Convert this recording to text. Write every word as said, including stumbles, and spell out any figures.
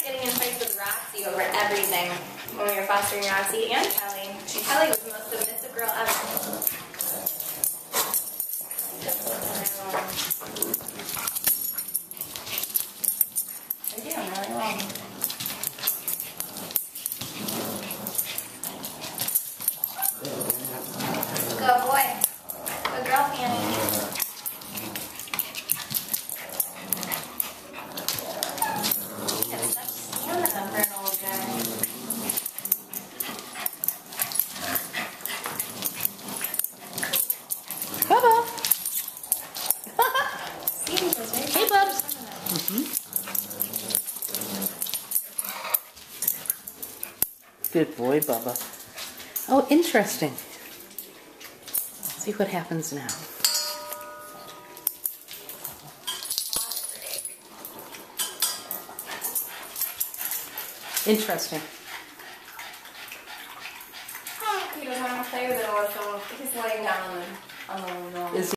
getting in fights with Roxy over everything when we were fostering Roxy and Kelly. And Kelly was the most submissive girl ever. They're doing really well. Good boy. Good girl, Fanny. Have such stamina for an old guy. Bubba. Hey, Bubs. Mm-hmm. Good boy, Bubba. Oh, interesting. Let's see what happens now. Interesting. Oh, he doesn't want to play with it, so he's laying down on the, on the little